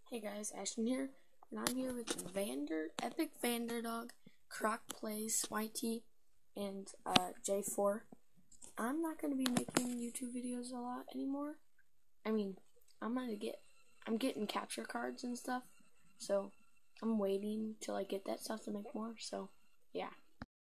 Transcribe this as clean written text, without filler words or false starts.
Hey guys, Ashton here, and I'm here with Epic Vanderdog, Croc Plays, YT, and J4. I'm not going to be making YouTube videos a lot anymore. I'm getting capture cards and stuff, so I'm waiting till I get that stuff to make more, so yeah.